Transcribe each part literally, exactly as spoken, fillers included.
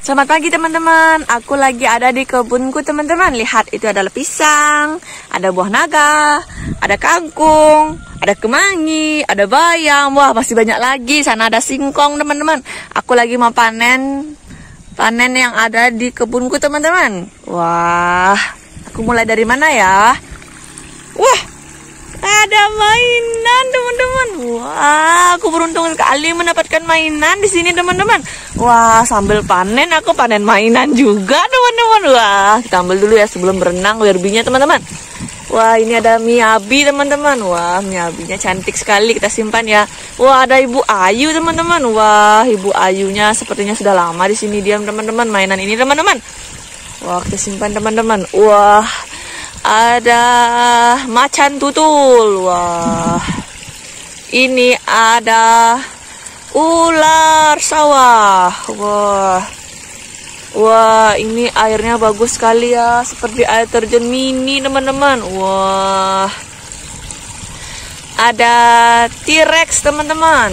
Selamat pagi teman-teman, aku lagi ada di kebunku teman-teman. Lihat, itu adalah pisang, ada buah naga, ada kangkung, ada kemangi, ada bayam. Wah, masih banyak lagi. Sana ada singkong teman-teman. Aku lagi mau panen Panen yang ada di kebunku teman-teman. Wah, aku mulai dari mana ya? Wah, ada mainan teman-teman. Wah, aku beruntung sekali mendapatkan mainan di sini teman-teman. Wah, sambil panen aku panen mainan juga teman-teman. Wah, kita ambil dulu ya sebelum berenang werbinya teman-teman. Wah, ini ada miyabi teman-teman. Wah, miyabinya cantik sekali, kita simpan ya. Wah, ada Ibu Ayu teman-teman. Wah, Ibu Ayunya sepertinya sudah lama di sini diam teman-teman. Mainan ini teman-teman. Wah, kita simpan teman-teman. Wah, ada macan tutul. Wah, ini ada ular sawah. Wah, wah, ini airnya bagus sekali ya, seperti air terjun mini teman-teman. Wah, ada T-Rex teman-teman.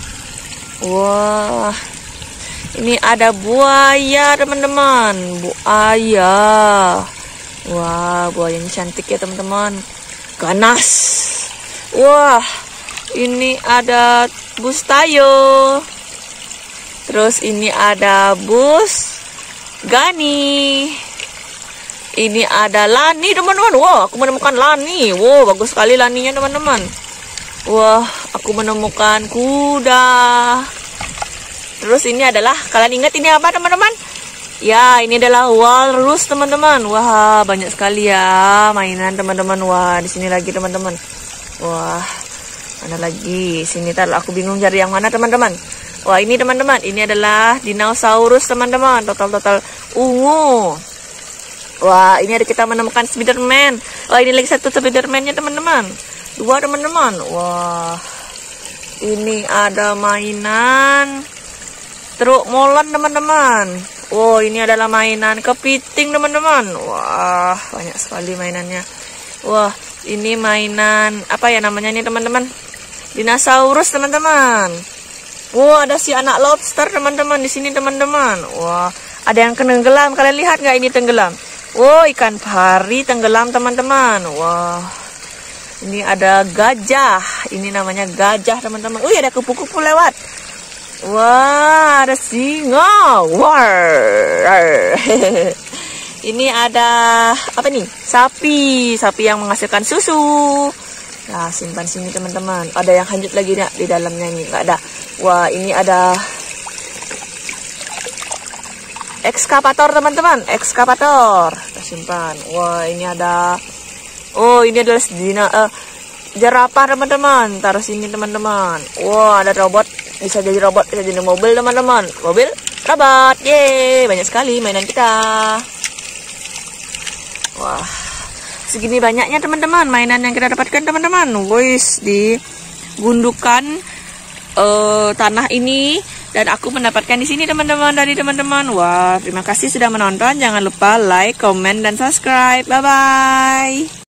Wah, ini ada buaya teman-teman. Buaya. Wah, buayanya cantik ya teman-teman. Ganas. Wah, ini ada bus tayo. Terus ini ada bus Gani. Ini ada Lani teman-teman. Wah, aku menemukan Lani. Wow, bagus sekali Laninya teman-teman. Wah, aku menemukan kuda. Terus ini adalah, kalian ingat ini apa teman-teman? Ya, ini adalah walrus teman-teman. Wah, banyak sekali ya mainan teman-teman. Wah, di sini lagi teman-teman. Wah, mana lagi? Sini tar, aku bingung cari yang mana teman-teman. Wah, ini teman-teman, ini adalah dinosaurus teman-teman. Total-total ungu. Wah, ini ada kita menemukan Spiderman. Wah, ini lagi satu Spiderman-nya teman-teman. Dua teman-teman. Wah, ini ada mainan truk molen teman-teman. Oh, ini adalah mainan kepiting teman-teman. Wah, banyak sekali mainannya. Wah, ini mainan apa ya namanya nih teman-teman? Dinosaurus teman-teman. Wah, ada si anak lobster teman-teman di sini teman-teman. Wah, ada yang tenggelam. Kalian lihat nggak ini tenggelam? Wow, ikan pari tenggelam teman-teman. Wah, ini ada gajah. Ini namanya gajah teman-teman. Wih, ada kupu-kupu lewat. Wah, ada singa. War. Ini ada apa nih? Sapi. Sapi yang menghasilkan susu. Nah, simpan sini teman-teman. Ada yang hanyut lagi nih di dalamnya ini. Nggak ada. Wah, ini ada ekskavator teman-teman. Ekskavator. Kita simpan. Wah, ini ada. Oh, ini adalah dina, uh, jerapah teman-teman. Taruh sini teman-teman. Wah, ada robot. Bisa jadi robot, bisa jadi mobil teman-teman. Mobil, robot. Yeay, banyak sekali mainan kita. Wah, segini banyaknya teman-teman mainan yang kita dapatkan teman-teman. Guys, di gundukan uh, tanah ini. Dan aku mendapatkan di sini teman-teman, dari teman-teman. Wah, terima kasih sudah menonton. Jangan lupa like, comment, dan subscribe. Bye-bye.